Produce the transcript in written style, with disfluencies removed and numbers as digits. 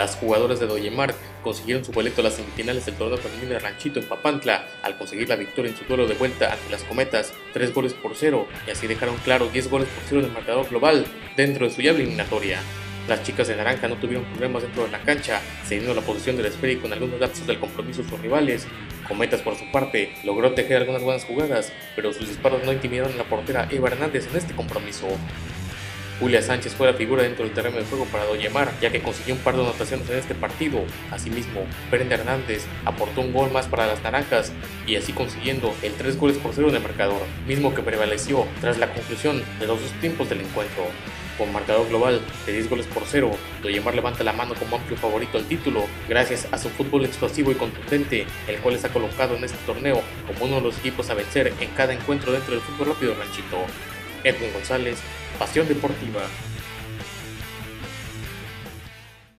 Las jugadoras de Doyemar consiguieron su boleto a las semifinales del torneo femenino de Ranchito en Papantla al conseguir la victoria en su duelo de vuelta ante las Cometas 3 goles por 0 y así dejaron claro 10 goles por 0 en el marcador global dentro de su llave eliminatoria. Las chicas de naranja no tuvieron problemas dentro de la cancha, cediendo la posición del esfera y con algunos lapsos del compromiso a sus rivales. Cometas por su parte logró tejer algunas buenas jugadas, pero sus disparos no intimidaron a la portera Eva Hernández en este compromiso. Julia Sánchez fue la figura dentro del terreno de juego para Doyemar, ya que consiguió un par de anotaciones en este partido. Asimismo, Brenda Hernández aportó un gol más para las naranjas y así consiguiendo el 3 goles por 0 en el marcador, mismo que prevaleció tras la conclusión de los dos tiempos del encuentro. Con marcador global de 10 goles por 0, Doyemar levanta la mano como amplio favorito al título, gracias a su fútbol explosivo y contundente, el cual les ha colocado en este torneo como uno de los equipos a vencer en cada encuentro dentro del fútbol rápido ranchito. Edwin González, Pasión Deportiva.